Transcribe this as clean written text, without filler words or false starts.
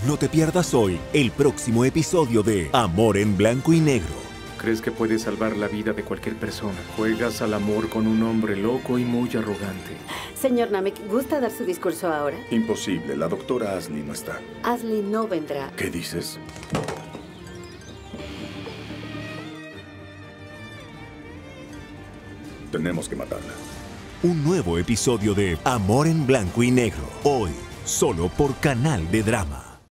No te pierdas hoy el próximo episodio de Amor en Blanco y Negro. ¿Crees que puedes salvar la vida de cualquier persona? Juegas al amor con un hombre loco y muy arrogante. Señor Namek, ¿gusta dar su discurso ahora? Imposible, la doctora Ashley no está. Ashley no vendrá. ¿Qué dices? Tenemos que matarla. Un nuevo episodio de Amor en Blanco y Negro. Hoy, solo por Canal de Drama.